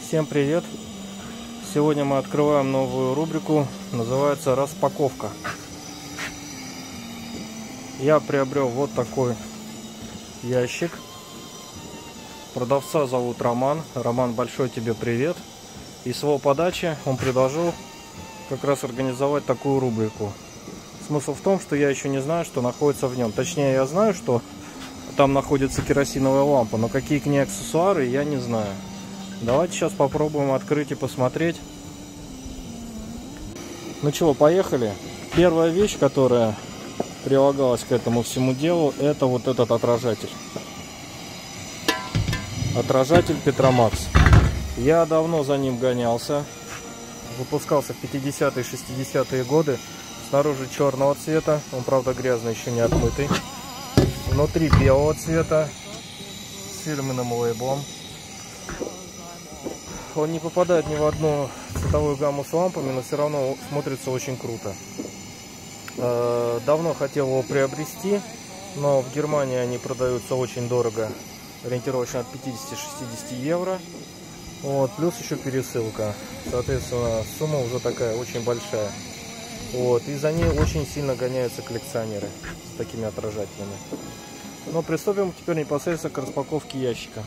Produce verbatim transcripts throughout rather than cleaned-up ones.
Всем привет! Сегодня мы открываем новую рубрику, называется распаковка. Я приобрел вот такой ящик. Продавца зовут Роман. Роман, большой тебе привет. И с его подачи он предложил как раз организовать такую рубрику. Смысл в том, что я еще не знаю, что находится в нем. Точнее, я знаю, что там находится керосиновая лампа, но какие к ней аксессуары, я не знаю. Давайте сейчас попробуем открыть и посмотреть. Ну чего, поехали. Первая вещь, которая прилагалась к этому всему делу, это вот этот отражатель. Отражатель Петромакс. Я давно за ним гонялся. Выпускался в пятидесятые и шестидесятые годы. Снаружи черного цвета. Он, правда, грязный, еще не отмытый. Внутри белого цвета. С фирменным лейблом. Он не попадает ни в одну цветовую гамму с лампами, но все равно смотрится очень круто. Давно хотел его приобрести, но в Германии они продаются очень дорого. Ориентировочно от пятидесяти-шестидесяти евро. Вот, плюс еще пересылка. Соответственно, сумма уже такая очень большая. Вот, и за ней очень сильно гоняются коллекционеры с такими отражателями. Но приступим теперь непосредственно к распаковке ящика.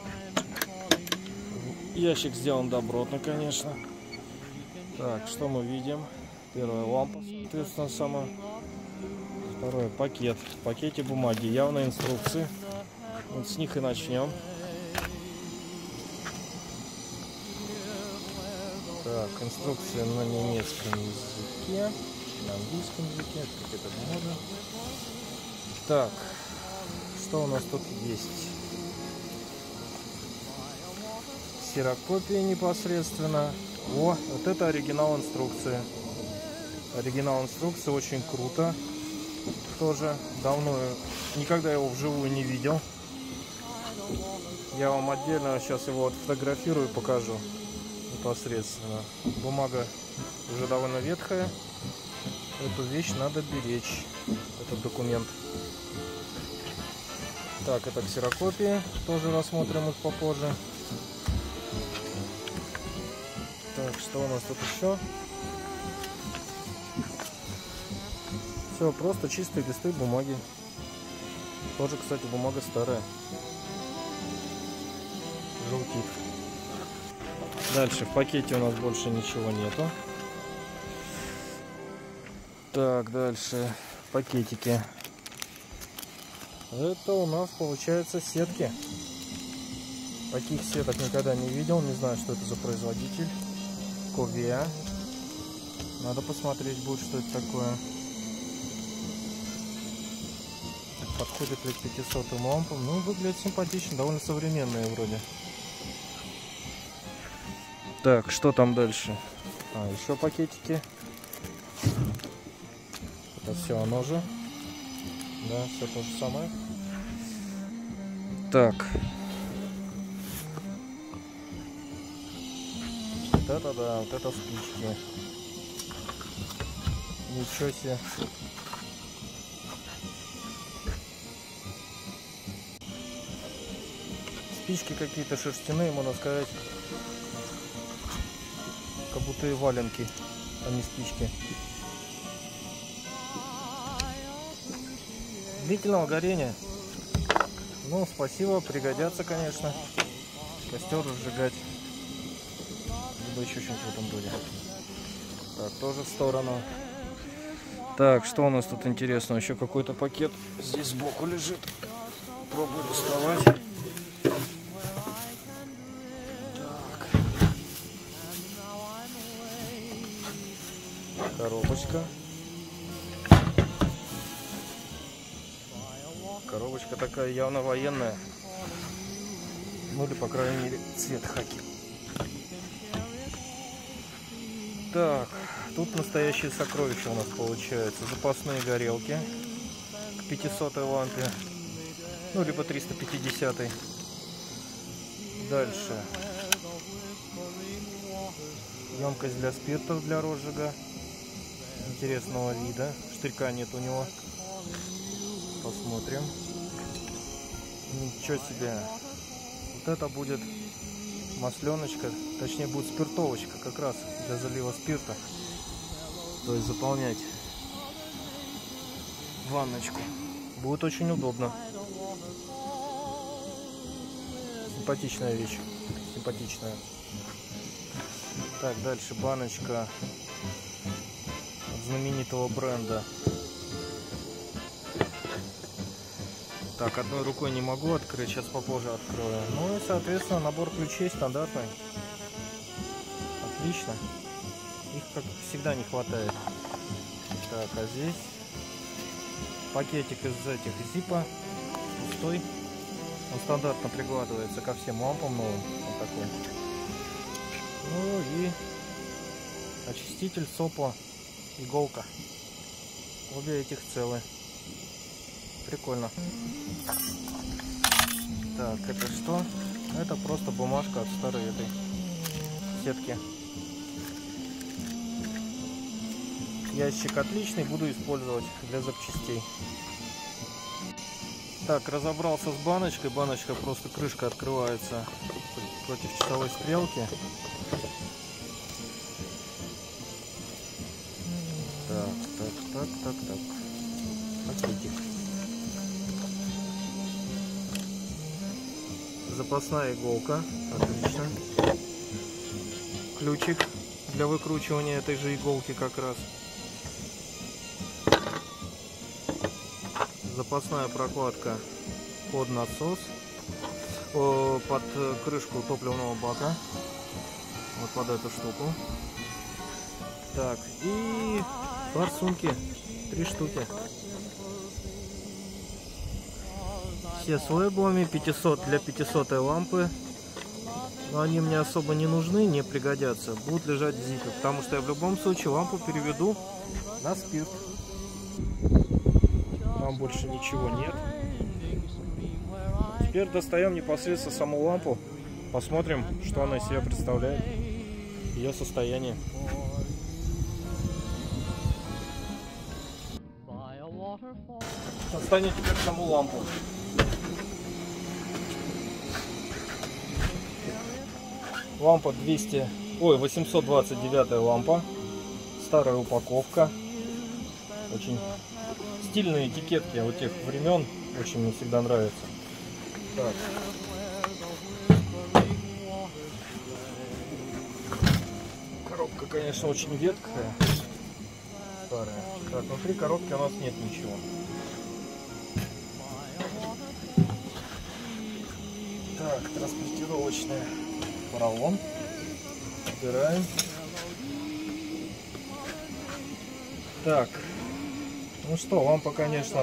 Ящик сделан добротно, конечно. Так, что мы видим? Первая лампа, соответственно, сама. Второй пакет. В пакете бумаги, явно инструкции. Вот с них и начнем. Так, инструкция на немецком языке, на английском языке, какая-то бумага. Так, что у нас тут есть? Ксерокопия непосредственно. О, вот это оригинал инструкции. Оригинал инструкции, очень круто. Тоже давно, никогда его вживую не видел. Я вам отдельно сейчас его отфотографирую и покажу непосредственно. Бумага уже довольно ветхая. Эту вещь надо беречь, этот документ. Так, это ксерокопия, тоже рассмотрим их попозже. Так, что у нас тут еще? Все, просто чистые листы бумаги. Тоже, кстати, бумага старая. Желтит. Дальше в пакете у нас больше ничего нету. Так, дальше пакетики. Это у нас получается сетки. Таких сеток никогда не видел. Не знаю, что это за производитель. Ковия. Надо посмотреть будет, что это такое. Подходит ли к пятисотым лампам. Ну, выглядит симпатично. Довольно современные вроде. Так, что там дальше? А, еще пакетики. Это все оно же. Да, все то же самое. Так. Вот это да, вот это спички. Ничего себе. Спички какие-то шерстяные, можно сказать. Как будто и валенки, а не спички. Длительного горения. Ну, спасибо, пригодятся, конечно. Костер разжигать. Либо еще что-нибудь в этом роде. Так, тоже в сторону. Так, что у нас тут интересно? Еще какой-то пакет здесь сбоку лежит. Пробую доставать. Коробочка. Коробочка такая явно военная. Ну или, по крайней мере, цвет хаки. Так, тут настоящие сокровища у нас получается. Запасные горелки к пятисотой лампе. Ну, либо триста пятидесятой. Дальше. Емкость для спиртов для розжига. Интересного вида. Штырька нет у него. Посмотрим. Ничего себе. Вот это будет масленочка, точнее будет спиртовочка как раз для залива спирта. То есть заполнять ванночку. Будет очень удобно. Симпатичная вещь. Симпатичная. Так, дальше баночка от знаменитого бренда. Так, одной рукой не могу открыть, сейчас попозже открою. Ну и, соответственно, набор ключей стандартный. Отлично. Их, как всегда, не хватает. Так, а здесь пакетик из этих зипа. Пустой. Он стандартно прикладывается ко всем лампам новым. Вот такой. Ну и очиститель, сопла, иголка. Обе этих целы. Прикольно. Так, это что? Это просто бумажка от старой этой сетки. Ящик отличный, буду использовать для запчастей. Так, разобрался с баночкой. Баночка, просто крышка открывается против часовой стрелки. Так, так, так, так, так. Пакетик. Запасная иголка, отлично. Ключик для выкручивания этой же иголки как раз. Запасная прокладка под насос, о, под крышку топливного бака, вот под эту штуку. Так, и форсунки, три штуки. Все с лейблами, пятьсот для пятисотой лампы. Но они мне особо не нужны, не пригодятся. Будут лежать в зипе, потому что я в любом случае лампу переведу на спирт. Там больше ничего нет. Теперь достаем непосредственно саму лампу. Посмотрим, что она из себя представляет. Ее состояние. Достанем теперь саму лампу. Лампа двести, ой, восемьсот двадцать девятая лампа. Старая упаковка. Очень стильные этикетки вот тех времен. Очень мне всегда нравятся. Так. Коробка, конечно, очень ветхая. Старая. Так, внутри коробки у нас нет ничего. Так, транспортировочная. Поролон. Убираем. Так. Ну что, лампа, конечно,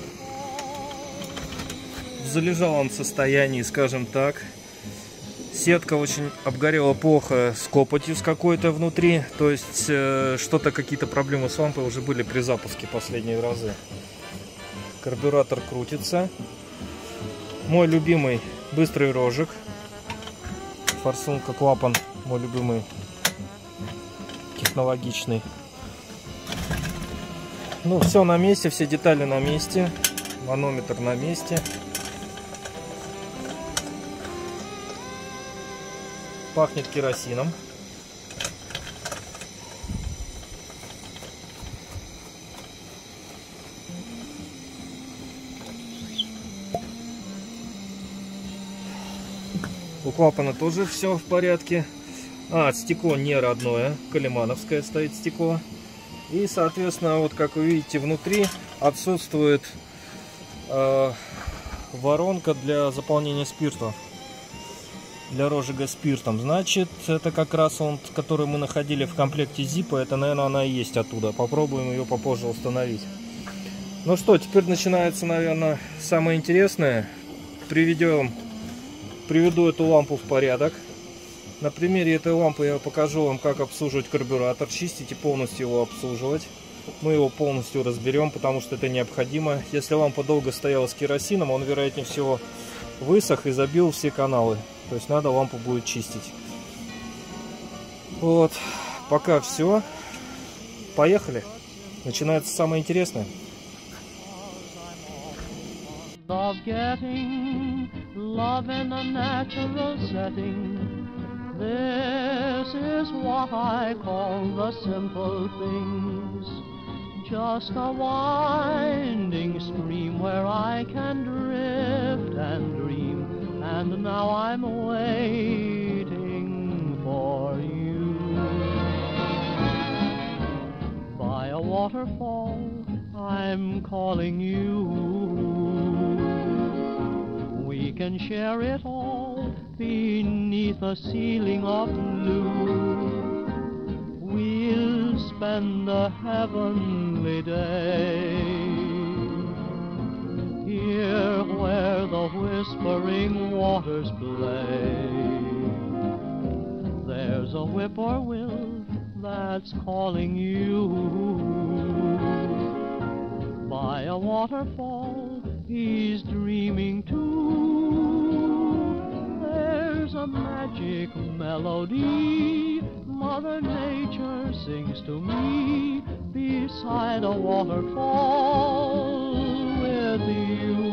в залежалом состоянии, скажем так. Сетка очень обгорела плохо с копотью с какой-то внутри. То есть э, что-то, какие-то проблемы с лампой уже были при запуске последние разы. Карбюратор крутится. Мой любимый быстрый рожек. Форсунка, клапан, мой любимый, технологичный. Ну, все на месте, все детали на месте. Манометр на месте. Пахнет керосином. У клапана тоже все в порядке. А, стекло не родное, калимановское стоит стекло. И, соответственно, вот как вы видите, внутри отсутствует э, воронка для заполнения спирта, для розжига спиртом. Значит, это как раз он, который мы находили в комплекте зипа. Это, наверное, она и есть оттуда. Попробуем ее попозже установить. Ну что, теперь начинается, наверное, самое интересное. Приведем Приведу эту лампу в порядок. На примере этой лампы я покажу вам, как обслуживать карбюратор, чистить и полностью его обслуживать. Мы его полностью разберем, потому что это необходимо. Если лампа долго стояла с керосином, он, вероятнее всего, высох и забил все каналы. То есть надо лампу будет чистить. Вот, пока все. Поехали. Начинается самое интересное. Of getting love in a natural setting, This is what I call the simple things. Just a winding stream where I can drift and dream. And now I'm waiting for you. By a waterfall, I'm calling you. We can share it all beneath a ceiling of blue. We'll spend a heavenly day here where the whispering waters play. There's a whippoorwill that's calling you. By a waterfall, he's dreaming too. There's a magic melody Mother Nature sings to me beside a waterfall with you.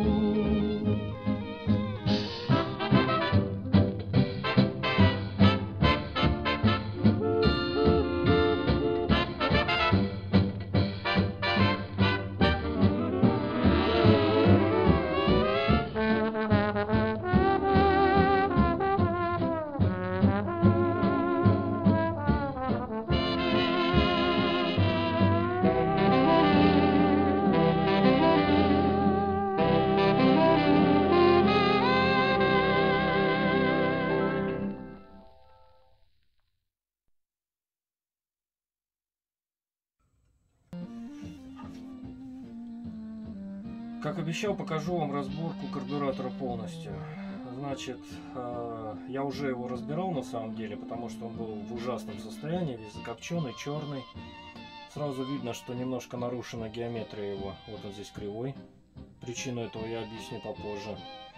Как обещал, покажу вам разборку карбюратора полностью. Значит, я уже его разбирал на самом деле, потому что он был в ужасном состоянии, весь закопченный, черный. Сразу видно, что немножко нарушена геометрия его. Вот он здесь кривой. Причину этого я объясню попозже.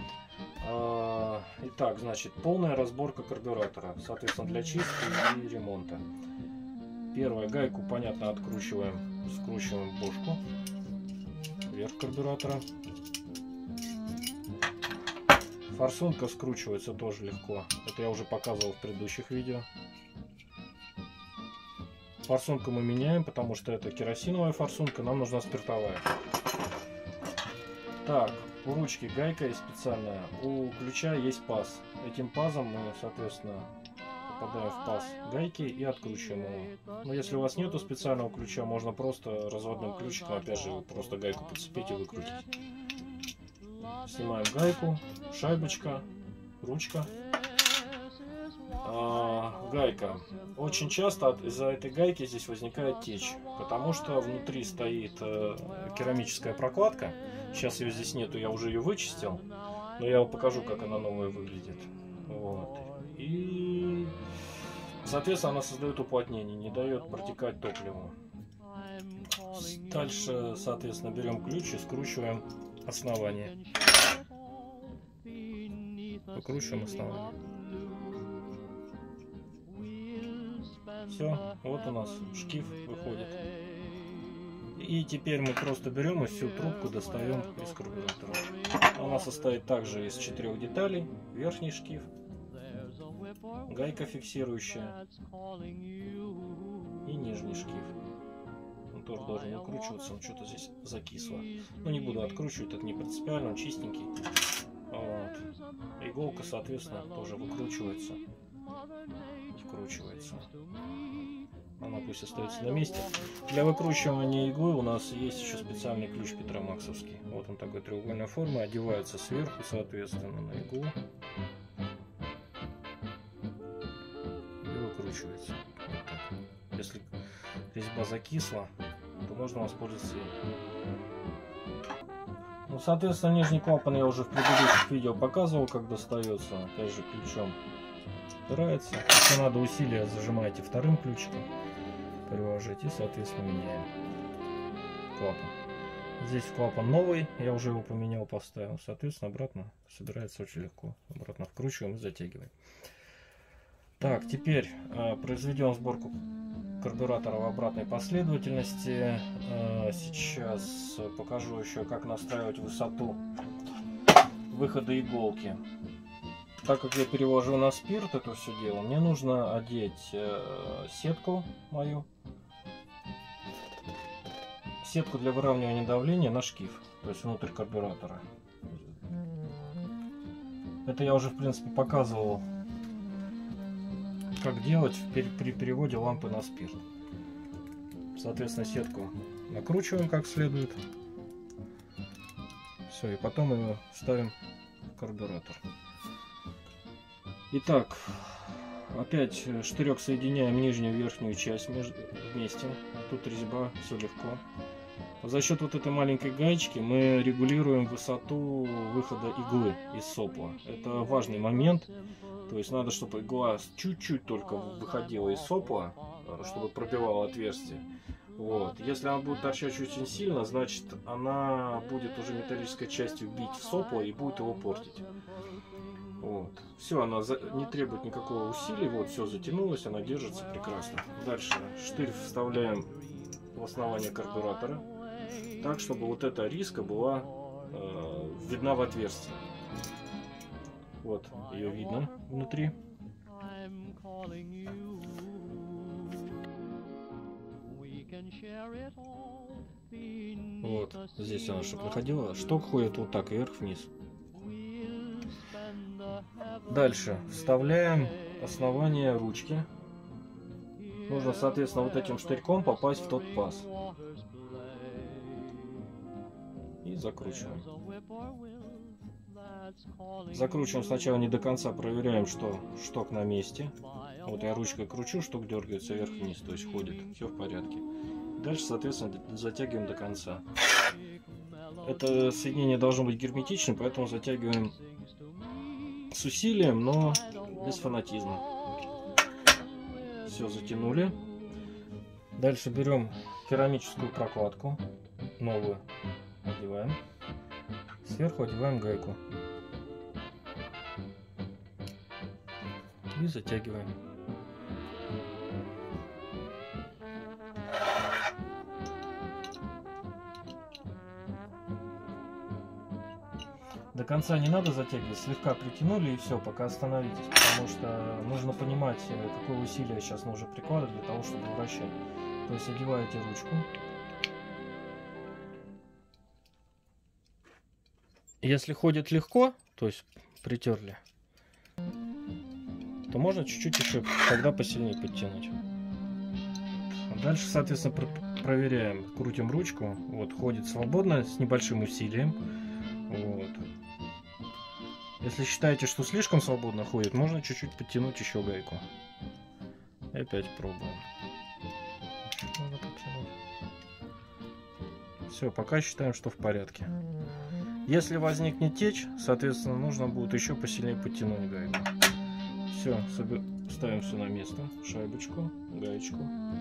Итак, значит, полная разборка карбюратора, соответственно, для чистки и ремонта. Первое, гайку, понятно, откручиваем, скручиваем бошку вверх карбюратора. Форсунка скручивается тоже легко. Это я уже показывал в предыдущих видео. Форсунку мы меняем, потому что это керосиновая форсунка, нам нужна спиртовая. Так, у ручки гайка есть специальная, у ключа есть паз. Этим пазом мы, соответственно, попадаем в паз гайки и откручиваем его. Но если у вас нету специального ключа, можно просто разводным ключиком, опять же, просто гайку подцепить и выкрутить. Снимаем гайку, шайбочка, ручка. А, гайка. Очень часто из-за этой гайки здесь возникает течь, потому что внутри стоит э, керамическая прокладка. Сейчас ее здесь нету, я уже ее вычистил, но я вам покажу, как она новая выглядит. Вот. И, соответственно, она создает уплотнение, не дает протекать топливу. Дальше, соответственно, берем ключ и скручиваем основание. Выкручиваем основание. Все, вот у нас шкив выходит. И теперь мы просто берем и всю трубку достаем из карбюратора. Она состоит также из четырех деталей. Верхний шкив, гайка фиксирующая и нижний шкив. Он тоже должен выкручиваться, он что-то здесь закисло. Но не буду откручивать, это не принципиально, он чистенький. Вот. Иголка, соответственно, тоже выкручивается, вкручивается. Она пусть остается на месте. Для выкручивания иглы у нас есть еще специальный ключ петромаксовский. Вот он такой треугольной формы, одевается сверху, соответственно, на иглу и выкручивается. Вот так. Если резьба закисла, то можно воспользоваться ей. Ну, соответственно, нижний клапан я уже в предыдущих видео показывал, как достается. Опять же, ключом упирается. Если надо усилие, зажимаете вторым ключиком, приложить и, соответственно, меняем клапан. Здесь клапан новый, я уже его поменял, поставил. Соответственно, обратно собирается очень легко. Обратно вкручиваем и затягиваем. Так, теперь э, произведем сборку карбюратора в обратной последовательности. Э, сейчас покажу еще, как настраивать высоту выхода иголки. так как я перевожу на спирт это все дело, мне нужно одеть э, сетку мою. Сетку для выравнивания давления на шкив, то есть внутрь карбюратора. Это я уже в принципе показывал, как делать при, при переводе лампы на спирт. Соответственно, сетку накручиваем как следует. Все, и потом ее ставим в карбюратор. Итак, опять штырек соединяем нижнюю и верхнюю часть вместе. Тут резьба, все легко. За счет вот этой маленькой гаечки мы регулируем высоту выхода иглы из сопла. Это важный момент. То есть надо, чтобы игла чуть-чуть только выходила из сопла, чтобы пробивала отверстие. Вот. Если она будет торчать очень сильно, значит она будет уже металлической частью бить в сопло и будет его портить. Вот. Все, она за... не требует никакого усилия. Вот, все затянулось, она держится прекрасно. Дальше штырь вставляем в основание карбюратора, так, чтобы вот эта риска была э, видна в отверстии. Вот, ее видно внутри. Вот, здесь она, чтобы находила. Шток ходит вот так, вверх-вниз. Дальше вставляем основание ручки. Нужно, соответственно, вот этим штырьком попасть в тот паз. И закручиваем. Закручиваем сначала не до конца, проверяем, что шток на месте. Вот я ручкой кручу, шток дергается вверх-вниз, то есть ходит. Все в порядке. Дальше, соответственно, затягиваем до конца. Это соединение должно быть герметичным, поэтому затягиваем с усилием, но без фанатизма. Все, затянули. Дальше берем керамическую прокладку, новую, одеваем. Сверху одеваем гайку. И затягиваем. До конца не надо затягивать, слегка притянули и все, пока остановитесь, потому что нужно понимать, какое усилие сейчас нужно прикладывать для того, чтобы вращать. То есть одеваете ручку. Если ходит легко, то есть притерли, то можно чуть-чуть еще тогда посильнее подтянуть. Дальше, соответственно, про проверяем, крутим ручку, вот ходит свободно с небольшим усилием. Вот. Если считаете, что слишком свободно ходит, можно чуть-чуть подтянуть еще гайку. И опять пробуем. Все, пока считаем, что в порядке. Если возникнет течь, соответственно, нужно будет еще посильнее подтянуть гайку. Все, ставим все на место, шайбочку, гаечку.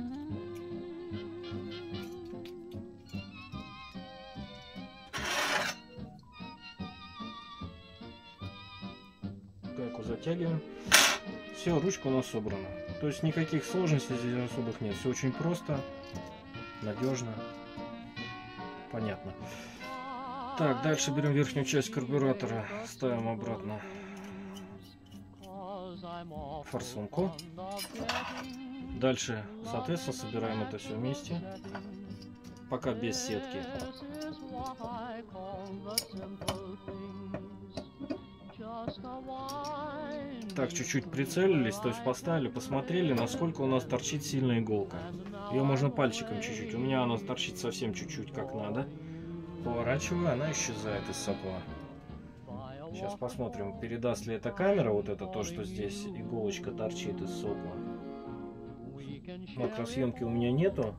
Гайку затягиваем. Все, ручка у нас собрана. То есть никаких сложностей здесь особых нет. Все очень просто, надежно, понятно. Так, дальше берем верхнюю часть карбюратора, ставим обратно форсунку. Дальше, соответственно, собираем это все вместе, пока без сетки. Так, чуть-чуть прицелились, то есть поставили, посмотрели, насколько у нас торчит сильная иголка. Ее можно пальчиком чуть-чуть, у меня она торчит совсем чуть-чуть как надо. Поворачиваю, она исчезает из сопла. Сейчас посмотрим, передаст ли эта камера вот это то, что здесь иголочка торчит из сопла. Макросъемки у меня нету.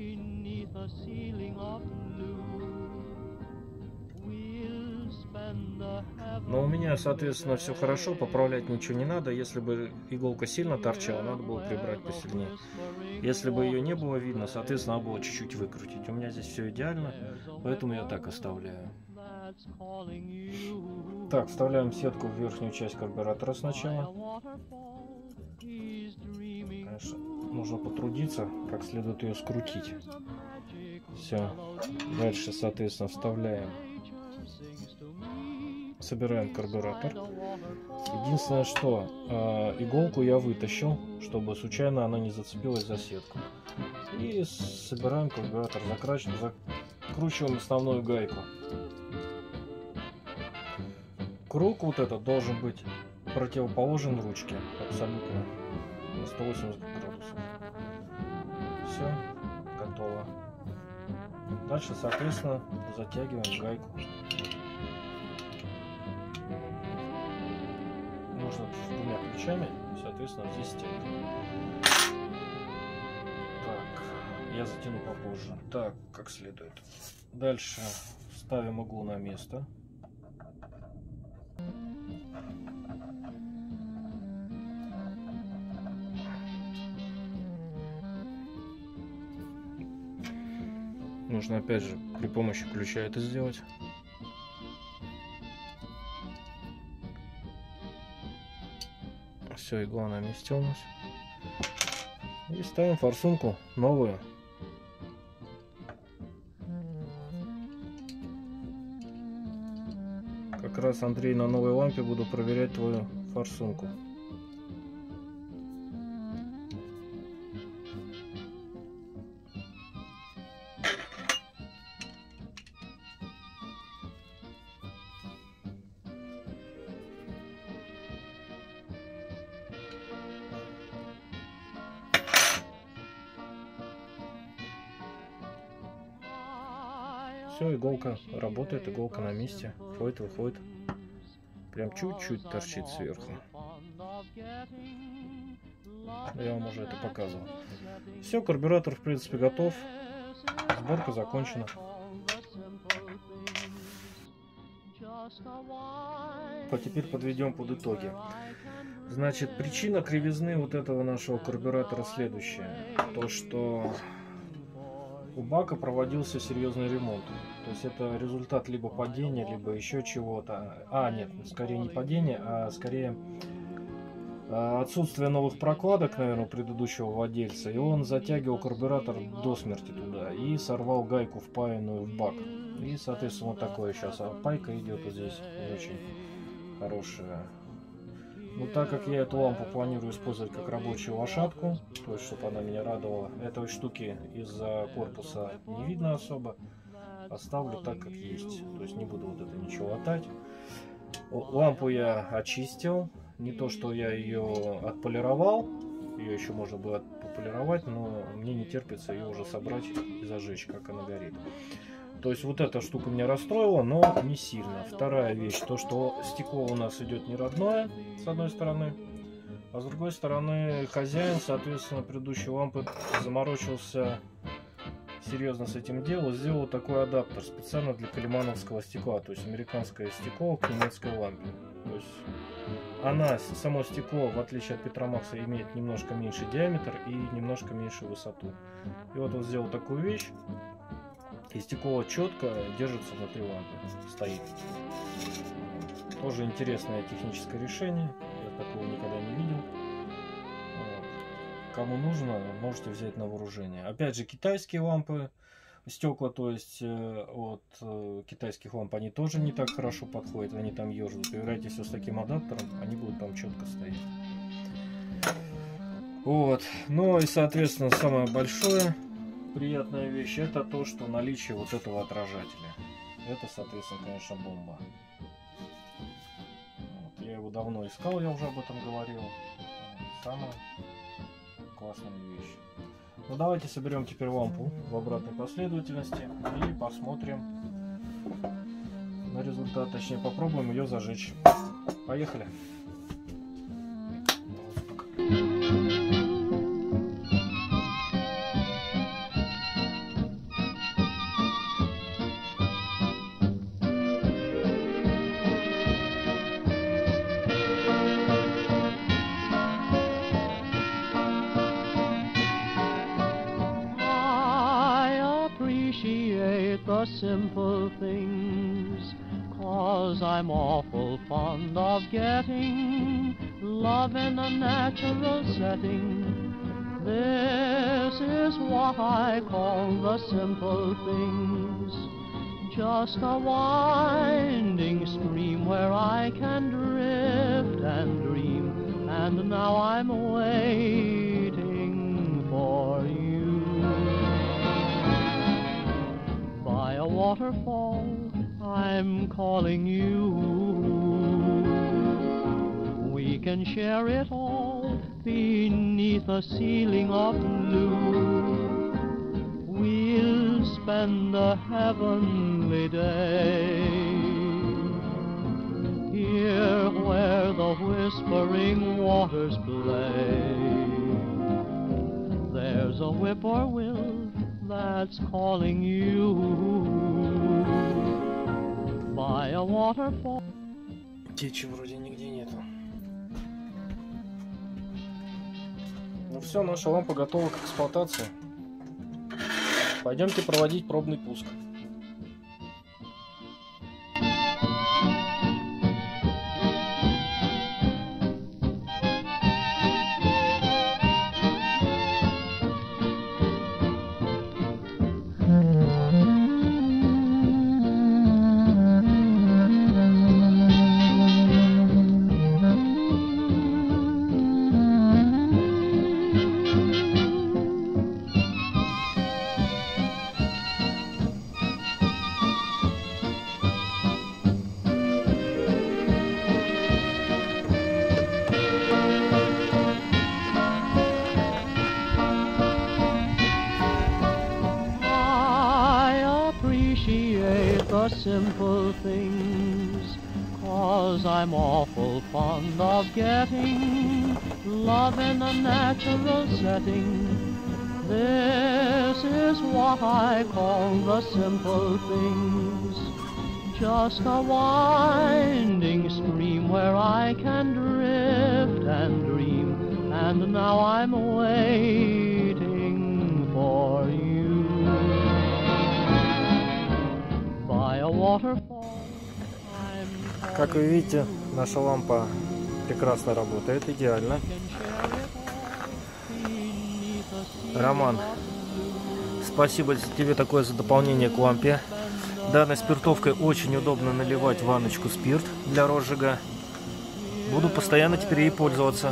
Но у меня, соответственно, все хорошо, поправлять ничего не надо. Если бы иголка сильно торчала, надо было прибрать посильнее. Если бы ее не было видно, соответственно, надо было чуть-чуть выкрутить. У меня здесь все идеально, поэтому я так оставляю. Так, вставляем сетку в верхнюю часть карбюратора сначала. Конечно, нужно потрудиться, как следует ее скрутить. Все. Дальше, соответственно, вставляем. Собираем карбюратор, Единственное, что э, иголку я вытащил, чтобы случайно она не зацепилась за сетку. И собираем карбюратор, закручиваем основную гайку. Круг вот этот должен быть противоположен ручке, абсолютно на сто восемьдесят градусов. Все, готово. Дальше, соответственно, затягиваем гайку. Можно двумя ключами, соответственно, здесь стягиваем. Так, я затяну попозже. Так, как следует. Дальше ставим иглу на место. Нужно опять же при помощи ключа это сделать. Все, игла на месте у нас. И ставим форсунку новую. Как раз, Андрей, на новой лампе буду проверять твою форсунку. Все, иголка работает, иголка на месте, входит, выходит. Прям чуть-чуть торчит сверху. Я вам уже это показывал. Все, карбюратор в принципе готов. Сборка закончена. А теперь подведем под итоги. Значит, причина кривизны вот этого нашего карбюратора следующая. То, что у бака проводился серьезный ремонт. То есть это результат либо падения, либо еще чего-то. А, нет, скорее не падение, а скорее отсутствие новых прокладок, наверное, у предыдущего владельца. И он затягивал карбюратор до смерти туда и сорвал гайку, впаянную в бак. И, соответственно, вот такое сейчас. А пайка идет вот здесь не очень хорошая. Но так как я эту лампу планирую использовать как рабочую лошадку, то есть чтобы она меня радовала, этой штуки из-за корпуса не видно особо, оставлю так как есть, то есть не буду вот это ничего латать. Лампу я очистил, не то что я ее отполировал, ее еще можно было пополировать, но мне не терпится ее уже собрать и зажечь, как она горит. То есть вот эта штука меня расстроила, но не сильно. Вторая вещь, то что стекло у нас идет не родное, с одной стороны, а с другой стороны хозяин, соответственно, предыдущей лампы заморочился серьезно с этим делом, сделал такой адаптер специально для калимановского стекла, то есть американское стекло к немецкой лампе. То есть она, само стекло, в отличие от Петромакса, имеет немножко меньше диаметр и немножко меньшую высоту. И вот он сделал такую вещь. И стекло четко держится внутри лампы, стоит. Тоже интересное техническое решение. Я такого никогда не видел. Вот. Кому нужно, можете взять на вооружение. Опять же, китайские лампы, стекла, то есть от китайских ламп, они тоже не так хорошо подходят, они там ежут. Играйте все с таким адаптером, они будут там четко стоять. Вот. Ну и, соответственно, самое большое. Приятная вещь это то, что наличие вот этого отражателя. Это, соответственно, конечно, бомба. Вот, я его давно искал, я уже об этом говорил. Самая классная вещь. Ну давайте соберем теперь лампу в обратной последовательности и посмотрим на результат. Точнее, попробуем ее зажечь. Поехали. The simple things, 'cause I'm awful fond of getting love in a natural setting. This is what I call the simple things, just a winding stream where I can drift and dream, and now I'm waiting for you. By a waterfall, I'm calling you. We can share it all beneath a ceiling of blue. We'll spend a heavenly day here where the whispering waters play. There's a whippoorwill that's calling you by a waterfall. Течи вроде нигде нету. Ну все, наша лампа готова к эксплуатации. Пойдемте проводить пробный пуск. The simple things, 'cause I'm awful fond of getting love in a natural setting. This is what I call the simple things, just a winding stream where I can drift and dream, and now I'm waiting for you. Как вы видите, наша лампа прекрасно работает, идеально. Роман, спасибо тебе такое за дополнение к лампе. Данной спиртовкой очень удобно наливать в ванночку спирт для розжига. Буду постоянно теперь ей пользоваться.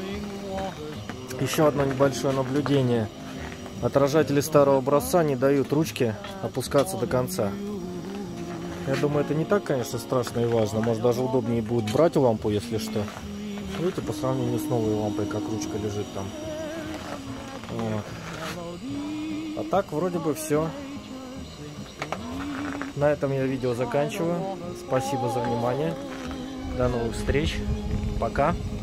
Еще одно небольшое наблюдение. Отражатели старого образца не дают ручке опускаться до конца. Я думаю, это не так, конечно, страшно и важно. Может, даже удобнее будет брать лампу, если что. Видите, по сравнению с новой лампой, как ручка лежит там. Вот. А так, вроде бы все. На этом я видео заканчиваю. Спасибо за внимание. До новых встреч. Пока.